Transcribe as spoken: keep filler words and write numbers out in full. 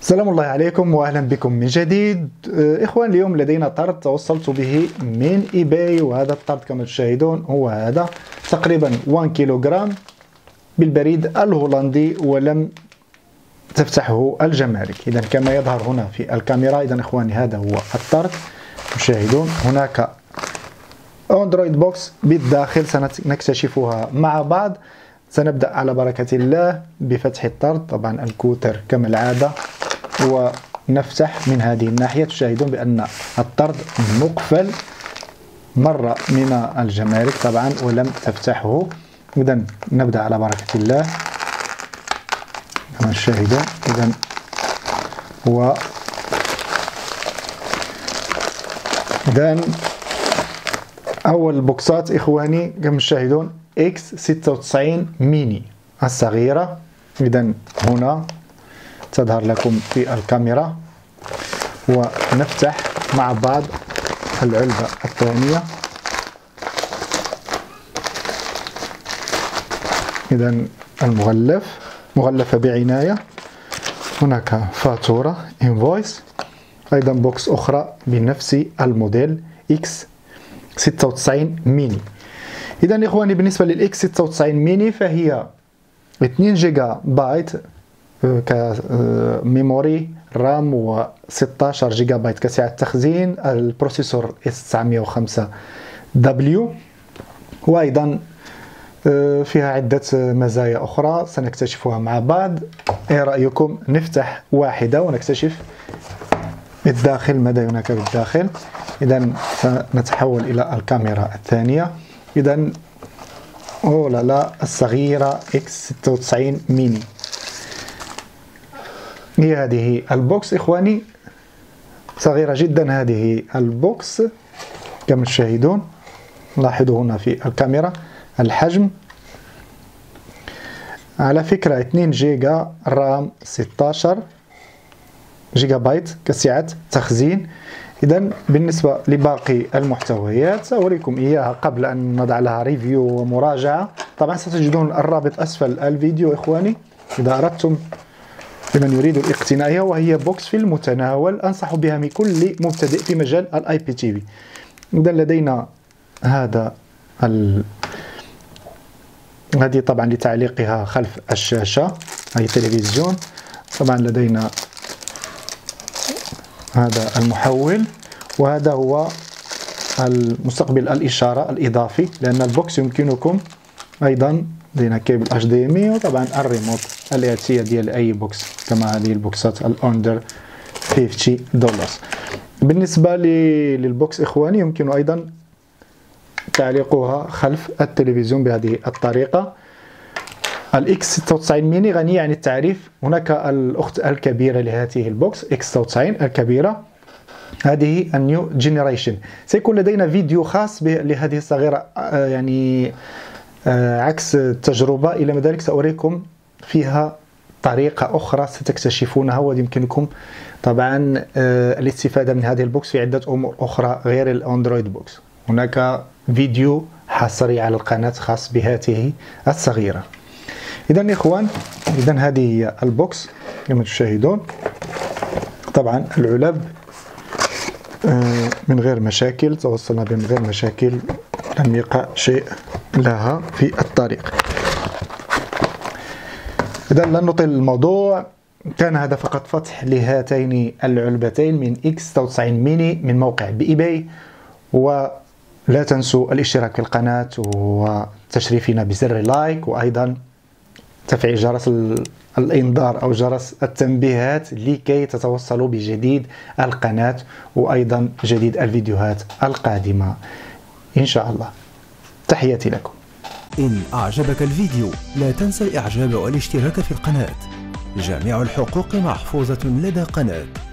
سلام الله عليكم واهلا بكم من جديد. اخوان، اليوم لدينا طرد توصلت به من اي باي، وهذا الطرد كما تشاهدون هو هذا تقريبا واحد كيلوغرام بالبريد الهولندي، ولم تفتحه الجمارك. اذا كما يظهر هنا في الكاميرا، اذا اخواني هذا هو الطرد. تشاهدون هناك اندرويد بوكس بالداخل، سنكتشفها مع بعض. سنبدأ على بركة الله بفتح الطرد. طبعا الكوتر كما العادة، ونفتح من هذه الناحية. تشاهدون بأن الطرد مقفل مرة من الجمارك طبعا ولم تفتحه. إذا نبدأ على بركة الله كما تشاهدون. إذا هو إذا أول بوكسات إخواني كما تشاهدون إكس ستة وتسعين ميني الصغيرة. إذا هنا تظهر لكم في الكاميرا، ونفتح مع بعض العلبة الثانية. إذا المغلف مغلفة بعناية، هناك فاتورة انفويس، أيضا بوكس أخرى بنفس الموديل إكس ستة وتسعين ميني. إذا إخواني بالنسبة للإكس ستة وتسعين ميني فهي اثنين جيجا بايت كميموري رام، و ستة عشر جيجا بايت كسعة تخزين. البروسيسور إس تسعمائة وخمسة دبليو، وأيضا فيها عدة مزايا أخرى سنكتشفها مع بعض. إيه رأيكم نفتح واحدة ونكتشف الداخل ماذا هناك بالداخل؟ إذا سنتحول إلى الكاميرا الثانية. إذا أوه لا لا الصغيرة إكس ستة وتسعين ميني، هي هذه البوكس إخواني، صغيرة جدا هذه البوكس كما تشاهدون. لاحظوا هنا في الكاميرا الحجم. على فكرة اثنين جيجا رام، ستة عشر جيجا بايت كسعة تخزين. إذا بالنسبة لباقي المحتويات سأوريكم إياها قبل أن نضع لها ريفيو ومراجعة. طبعا ستجدون الرابط أسفل الفيديو إخواني إذا أردتم لمن يريد الاقتناء، وهي بوكس في المتناول أنصح بها من كل مبتدئ في مجال الاي بي تي في. إذا لدينا هذا ال... هذه طبعا لتعليقها خلف الشاشة، أي تلفزيون. طبعا لدينا هذا المحول، وهذا هو المستقبل الإشارة الإضافي، لأن البوكس يمكنكم أيضا لدينا كيبل اتش دي ام اي، وطبعا الريموت الآتية ديال أي بوكس كما هذه البوكسات الأندر خمسين دولار. بالنسبة للبوكس إخواني يمكن أيضا تعليقها خلف التلفزيون بهذه الطريقة. الإكس ستة وتسعين ميني غنية عن التعريف. هناك الأخت الكبيرة لهذه البوكس إكس ستة وتسعين الكبيرة، هذه النيو جينيريشن. سيكون لدينا فيديو خاص لهذه الصغيرة، يعني عكس التجربة. إلى ما ذلك سأريكم فيها طريقة أخرى ستكتشفونها، ويمكنكم طبعا الاستفادة من هذه البوكس في عدة أمور أخرى غير الأندرويد بوكس. هناك فيديو حصري على القناة خاص بهذه الصغيرة. إذا إخوان، إذا هذه هي البوكس كما تشاهدون. طبعا العلب من غير مشاكل، توصلنا بها من غير مشاكل، لم يقع شيء لها في الطريق. إذا لن نطيل الموضوع، كان هذا فقط فتح لهاتين العلبتين من إكس ستة وتسعين ميني من موقع بإي باي. ولا تنسوا الاشتراك في القناة وتشريفنا بزر لايك، وأيضا تفعيل جرس الإنذار أو جرس التنبيهات لكي تتوصلوا بجديد القناة وأيضا جديد الفيديوهات القادمة إن شاء الله. تحياتي لكم. إن أعجبك الفيديو لا تنسى الإعجاب والاشتراك في القناة. جميع الحقوق محفوظة لدى قناة